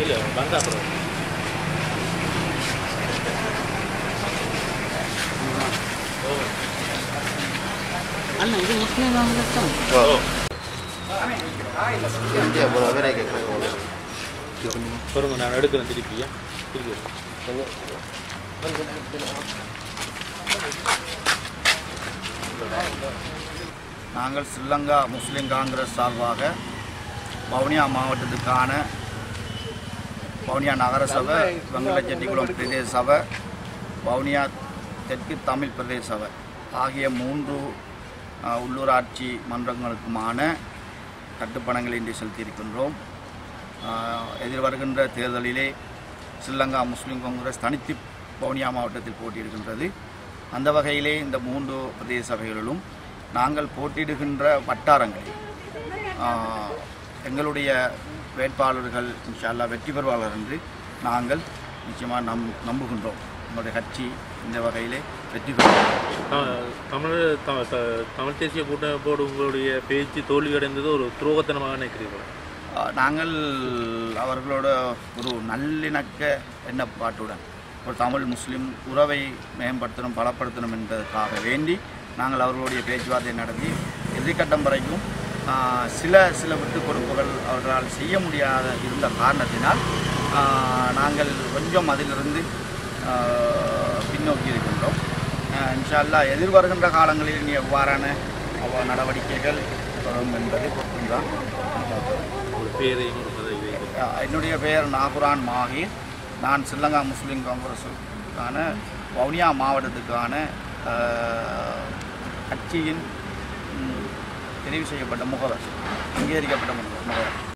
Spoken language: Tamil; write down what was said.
இல்லை வந்தா அப்புறம் அண்ணா இது முஸ்லீம் காங்கிரஸ் தான் பாருங்க நான் எடுக்கிறேன் திருப்பியா திருப்பி நாங்கள் ஸ்ரீலங்கா முஸ்லீம் காங்கிரஸ் சார்பாக வவுனியா மாவட்டத்துக்கான வவுனியா நகர சபை வெங்கலச்செட்டிக்குளம் பிரதேச சபை வவுனியா தெற்கு தமிழ் பிரதேச சபை ஆகிய 3 உள்ளூராட்சி மன்றங்களுக்குமான கட்டுப்பணங்களை இன்று செலுத்தியிருக்கின்றோம். எதிர்வருகின்ற தேர்தலிலே ஸ்ரீலங்கா முஸ்லீம் காங்கிரஸ் தனித்து வவுனியா மாவட்டத்தில் போட்டியிடுகின்றது. அந்த வகையிலே இந்த 3 பிரதேச சபைகளிலும் நாங்கள் போட்டியிடுகின்ற வட்டாரங்களில் எங்களுடைய வேட்பாளர்கள் இன்ஷா அல்லாஹ் வெற்றி பெறுவார்கள் என்று நாங்கள் நிச்சயமாக நம்புகின்றோம். எங்களுடைய கட்சி இந்த வகையிலே வெற்றி பெறும். தமிழ் தேசிய கூட்டமைப்போடு உங்களுடைய பேச்சு தோல்வியடைந்தது ஒரு துரோகத்தனமாக நினைக்கிறீர்கள்? நாங்கள் அவர்களோட ஒரு நல்லிணக்க எண்ணப்பாட்டுடன் ஒரு தமிழ் முஸ்லீம் உறவை மேம்படுத்தணும் பலப்படுத்தணும் என்பதற்காக வேண்டி நாங்கள் அவர்களுடைய பேச்சுவார்த்தை நடத்தி இறுதிக்கட்டம் வரைக்கும் சில விட்டுக் கொடுப்புகள் அவர்களால் செய்ய முடியாத இருந்த காரணத்தினால் நாங்கள் கொஞ்சம் அதிலிருந்து பின்னோக்கி இருக்கின்றோம். இன்ஷா அல்லாஹ் எதிர்வருகின்ற காலங்களில் இனி எவ்வாறான நடவடிக்கைகள் தொடரும் என்பதை பொறுத்துதான். என்னுடைய பெயர் நாகுரான் மாஹீர். நான் ஸ்ரீலங்கா முஸ்லீம் காங்கிரஸுக்கான வவுனியா மாவட்டத்துக்கான கட்சியின் தெரிவு செய்யப்பட்ட முகவர், அங்கீகரிக்கப்பட்ட முகவர்.